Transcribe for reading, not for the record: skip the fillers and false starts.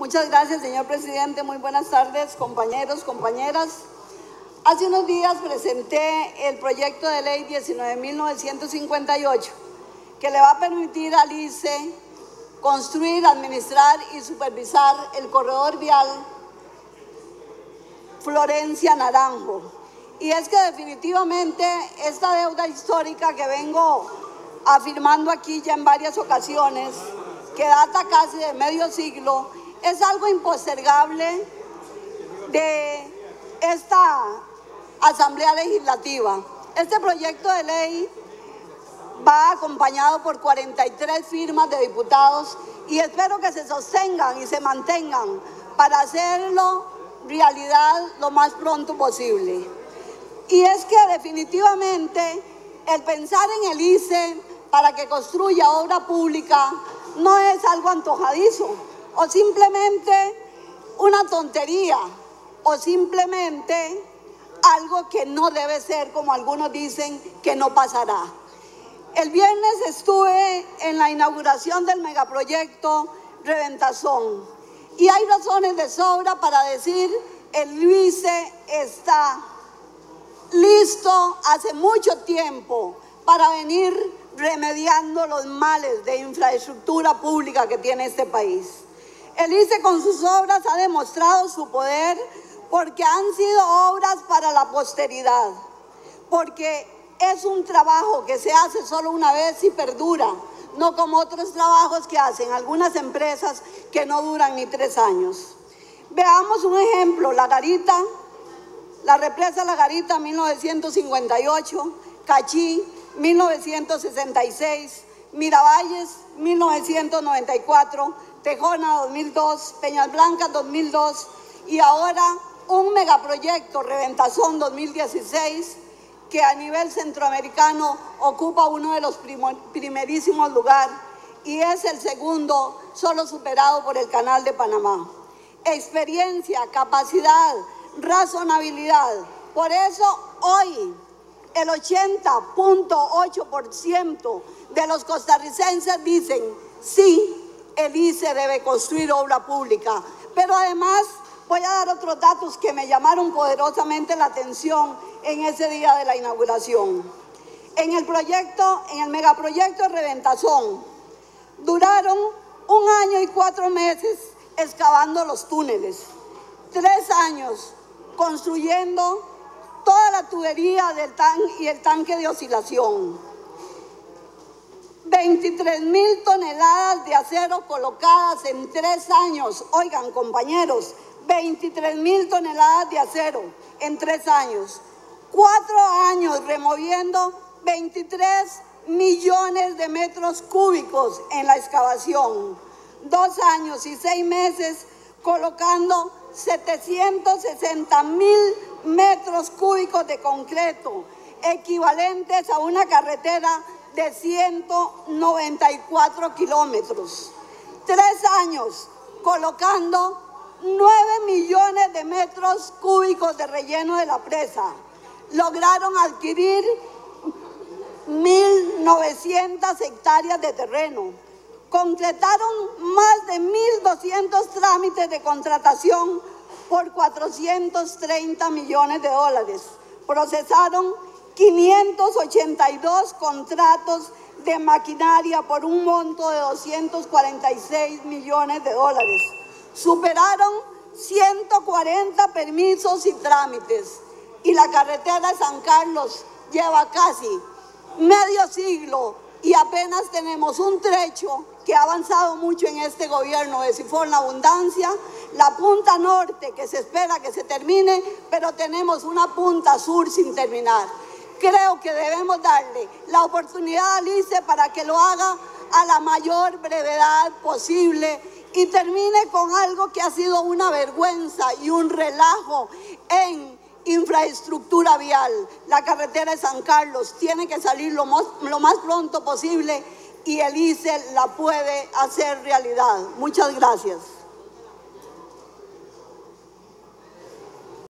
Muchas gracias, señor presidente. Muy buenas tardes, compañeros, compañeras. Hace unos días presenté el proyecto de ley 19.958, que le va a permitir al ICE construir, administrar y supervisar el corredor vial Florencia-Naranjo. Y es que definitivamente esta deuda histórica que vengo afirmando aquí ya en varias ocasiones, que data casi de medio siglo, es algo impostergable de esta Asamblea Legislativa. Este proyecto de ley va acompañado por 43 firmas de diputados y espero que se sostengan y se mantengan para hacerlo realidad lo más pronto posible. Y es que definitivamente el pensar en el ICE para que construya obra pública no es algo antojadizo o simplemente una tontería o simplemente algo que no debe ser, como algunos dicen, que no pasará. El viernes estuve en la inauguración del megaproyecto Reventazón y hay razones de sobra para decir el ICE está listo hace mucho tiempo para venir remediando los males de infraestructura pública que tiene este país. El ICE con sus obras ha demostrado su poder porque han sido obras para la posteridad, porque es un trabajo que se hace solo una vez y perdura, no como otros trabajos que hacen algunas empresas que no duran ni 3 años. Veamos un ejemplo: La Garita, la represa La Garita 1958, Cachí 1966, Miravalles 1994, Tejona 2002, Peñas Blancas 2002 y ahora un megaproyecto Reventazón 2016 que a nivel centroamericano ocupa uno de los primerísimos lugares y es el segundo, solo superado por el Canal de Panamá. Experiencia, capacidad, razonabilidad. Por eso hoy el 80.8% de los costarricenses dicen sí, el ICE debe construir obra pública. Pero además voy a dar otros datos que me llamaron poderosamente la atención en ese día de la inauguración. En el megaproyecto Reventazón, duraron 1 año y 4 meses excavando los túneles, 3 años construyendo toda la tubería y el tanque de oscilación, 23.000 toneladas de acero colocadas en 3 años. Oigan, compañeros, 23.000 toneladas de acero en 3 años. 4 años removiendo 23 millones de metros cúbicos en la excavación. 2 años y 6 meses colocando 760.000 metros cúbicos de concreto, equivalentes a una carretera de 194 kilómetros. 3 años colocando 9 millones de metros cúbicos de relleno de la presa. Lograron adquirir 1.900 hectáreas de terreno. Concretaron más de 1.200 trámites de contratación por 430 millones de dólares. Procesaron 582 contratos de maquinaria por un monto de 246 millones de dólares. Superaron 140 permisos y trámites. Y la carretera de San Carlos lleva casi medio siglo y apenas tenemos un trecho que ha avanzado mucho en este gobierno de Sifón La Abundancia, la punta norte que se espera que se termine, pero tenemos una punta sur sin terminar. Creo que debemos darle la oportunidad al ICE para que lo haga a la mayor brevedad posible y termine con algo que ha sido una vergüenza y un relajo en infraestructura vial. La carretera de San Carlos tiene que salir lo más pronto posible y el ICE la puede hacer realidad. Muchas gracias.